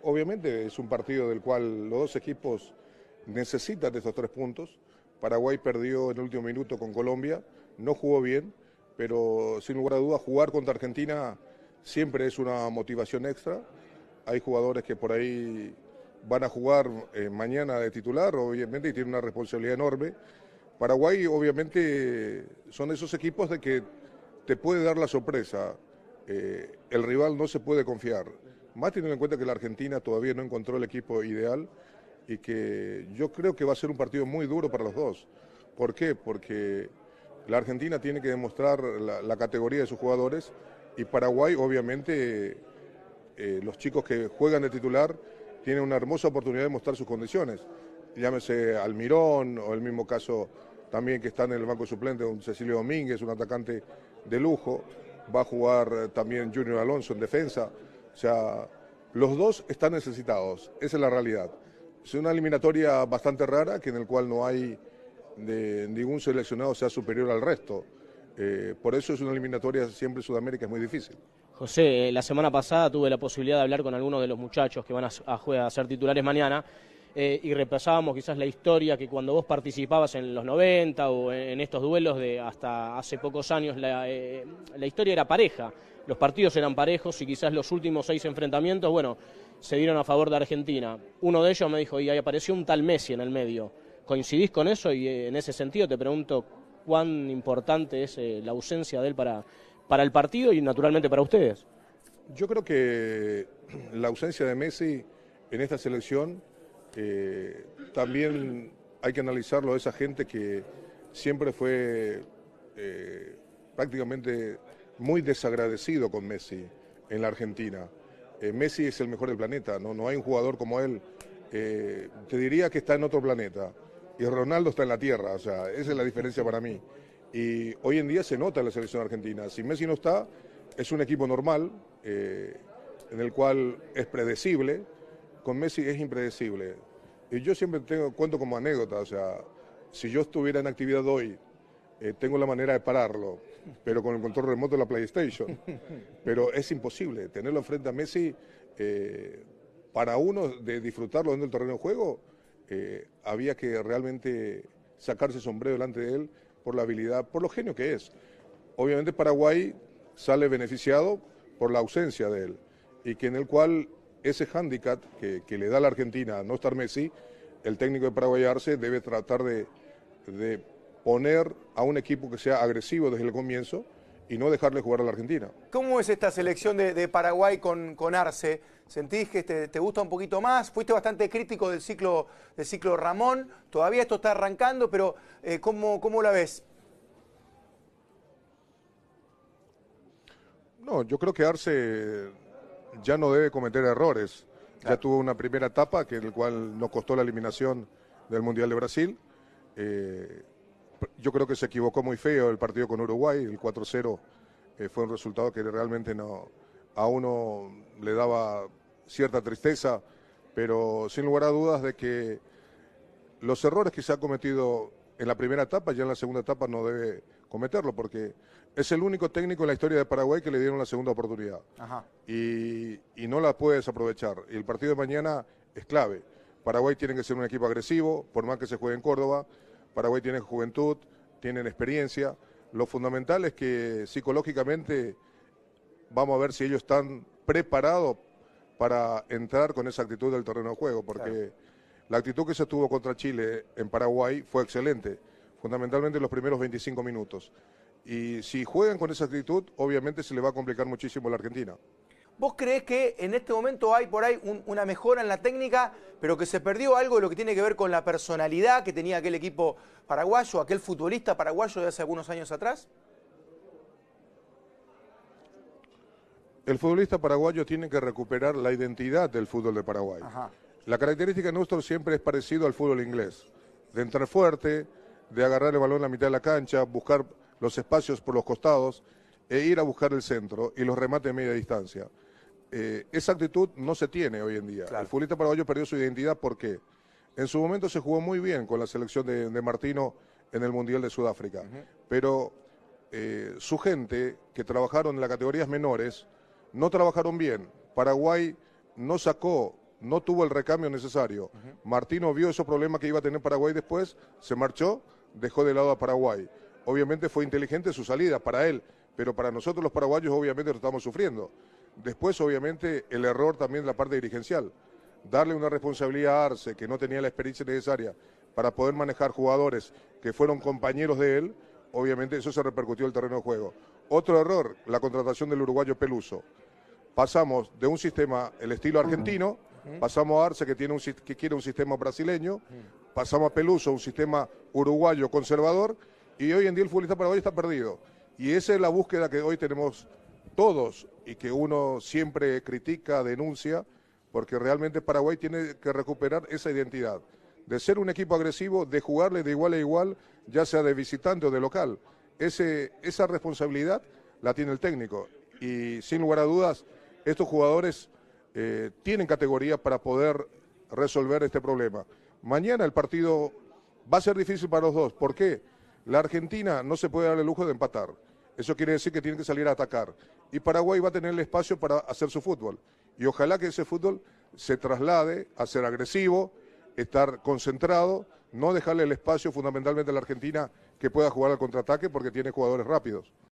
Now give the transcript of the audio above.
obviamente es un partido del cual los dos equipos necesitan de estos 3 puntos. Paraguay perdió en el último minuto con Colombia, no jugó bien, pero sin lugar a dudas jugar contra Argentina siempre es una motivación extra. Hay jugadores que por ahí van a jugar mañana de titular, obviamente, y tienen una responsabilidad enorme. Paraguay, obviamente, son esos equipos de que te puede dar la sorpresa. El rival no se puede confiar. Más teniendo en cuenta que la Argentina todavía no encontró el equipo ideal y que yo creo que va a ser un partido muy duro para los dos. ¿Por qué? Porque la Argentina tiene que demostrar la categoría de sus jugadores y Paraguay, obviamente, los chicos que juegan de titular tienen una hermosa oportunidad de mostrar sus condiciones. Llámese Almirón o el mismo caso también que está en el banco suplente, un Cecilio Domínguez, un atacante de lujo. Va a jugar también Junior Alonso en defensa. O sea, los dos están necesitados, esa es la realidad. Es una eliminatoria bastante rara, que en el cual no hay ningún seleccionado sea superior al resto. Por eso es una eliminatoria siempre en Sudamérica, es muy difícil. José, la semana pasada tuve la posibilidad de hablar con algunos de los muchachos que van a ser titulares mañana y repasábamos quizás la historia que cuando vos participabas en los 90 o en estos duelos de hasta hace pocos años, la historia era pareja, los partidos eran parejos y quizás los últimos 6 enfrentamientos, bueno, se dieron a favor de Argentina. Uno de ellos me dijo, y ahí apareció un tal Messi en el medio. ¿Coincidís con eso? Y en ese sentido te pregunto cuán importante es la ausencia de él para el partido y naturalmente para ustedes. Yo creo que la ausencia de Messi en esta selección también hay que analizarlo de esa gente que siempre fue prácticamente muy desagradecido con Messi en la Argentina. Messi es el mejor del planeta, no hay un jugador como él. Te diría que está en otro planeta y Ronaldo está en la Tierra, o sea, esa es la diferencia para mí. Y hoy en día se nota en la selección argentina. Si Messi no está, es un equipo normal, en el cual es predecible. Con Messi es impredecible. Y yo siempre cuento como anécdota, o sea, si yo estuviera en actividad hoy, tengo la manera de pararlo, pero con el control remoto de la PlayStation. Pero es imposible tenerlo frente a Messi. Para uno de disfrutarlo dentro del terreno de juego, había que realmente sacarse el sombrero delante de él por la habilidad, por lo genio que es. Obviamente Paraguay sale beneficiado por la ausencia de él y que en el cual ese hándicap que le da a la Argentina no estar Messi, el técnico de Paraguay Arce debe tratar de poner a un equipo que sea agresivo desde el comienzo y no dejarle jugar a la Argentina. ¿Cómo es esta selección de Paraguay con Arce? ¿Sentís que te gusta un poquito más? Fuiste bastante crítico del ciclo Ramón, todavía esto está arrancando, pero ¿cómo la ves? No, yo creo que Arce ya no debe cometer errores. Claro. Ya tuvo una primera etapa en la cual nos costó la eliminación del Mundial de Brasil. Yo creo que se equivocó muy feo el partido con Uruguay, el 4-0 fue un resultado que realmente a uno le daba cierta tristeza, pero sin lugar a dudas de que los errores que se han cometido en la primera etapa, ya en la segunda etapa no debe cometerlo, porque es el único técnico en la historia de Paraguay que le dieron la segunda oportunidad. Ajá. Y no la puede desaprovechar. Y el partido de mañana es clave. Paraguay tiene que ser un equipo agresivo, por más que se juegue en Córdoba. Paraguay tiene juventud, tienen experiencia. Lo fundamental es que psicológicamente vamos a ver si ellos están preparados para entrar con esa actitud del terreno de juego, porque claro, la actitud que se tuvo contra Chile en Paraguay fue excelente, fundamentalmente en los primeros 25 minutos. Y si juegan con esa actitud, obviamente se le va a complicar muchísimo a la Argentina. ¿Vos creés que en este momento hay por ahí una mejora en la técnica, pero que se perdió algo de lo que tiene que ver con la personalidad que tenía aquel equipo paraguayo, aquel futbolista paraguayo de hace algunos años atrás? El futbolista paraguayo tiene que recuperar la identidad del fútbol de Paraguay. Ajá. La característica nuestra siempre es parecido al fútbol inglés, de entrar fuerte, de agarrar el balón en la mitad de la cancha, buscar los espacios por los costados e ir a buscar el centro y los remates de media distancia. Esa actitud no se tiene hoy en día. Claro. El futbolista paraguayo perdió su identidad porque en su momento se jugó muy bien con la selección de Martino en el Mundial de Sudáfrica, pero su gente que trabajaron en las categorías menores no trabajaron bien. Paraguay no sacó no tuvo el recambio necesario. Martino vio esos problemas que iba a tener Paraguay después, se marchó, dejó de lado a Paraguay. Obviamente fue inteligente su salida para él, pero para nosotros los paraguayos obviamente lo estamos sufriendo. Después obviamente el error también de la parte dirigencial. Darle una responsabilidad a Arce, que no tenía la experiencia necesaria para poder manejar jugadores que fueron compañeros de él, obviamente eso se repercutió en el terreno de juego. Otro error, la contratación del uruguayo Peluso. Pasamos de un sistema, el estilo argentino, pasamos a Arce que quiere un sistema brasileño, pasamos a Peluso, un sistema uruguayo conservador, y hoy en día el futbolista paraguayo está perdido. Y esa es la búsqueda que hoy tenemos todos y que uno siempre critica, denuncia, porque realmente Paraguay tiene que recuperar esa identidad, de ser un equipo agresivo, de jugarle de igual a igual, ya sea de visitante o de local. Esa responsabilidad la tiene el técnico y sin lugar a dudas estos jugadores tienen categoría para poder resolver este problema. Mañana el partido va a ser difícil para los dos. ¿Por qué? La Argentina no se puede dar el lujo de empatar. Eso quiere decir que tiene que salir a atacar. Y Paraguay va a tener el espacio para hacer su fútbol. Y ojalá que ese fútbol se traslade a ser agresivo, estar concentrado, no dejarle el espacio fundamentalmente a la Argentina que pueda jugar al contraataque porque tiene jugadores rápidos.